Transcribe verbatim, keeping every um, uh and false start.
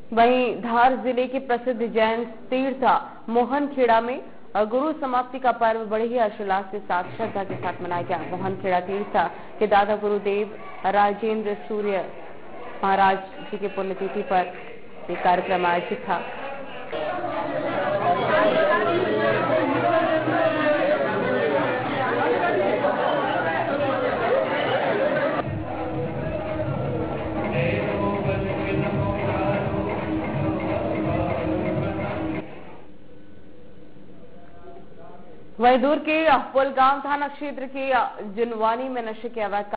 वहीं धार जिले के प्रसिद्ध जैन तीर्थ मोहनखेड़ा में गुरु समाप्ति का पर्व बड़े ही हर्षोल्लास के साथ श्रद्धा के साथ मनाया गया। मोहनखेड़ा तीर्थ के दादा गुरुदेव राजेंद्र सूर्य महाराज जी के पुण्यतिथि पर एक कार्यक्रम आयोजित था। वहीं दूर के पुलगांव थाना क्षेत्र के जुनवानी में नशे के अवैध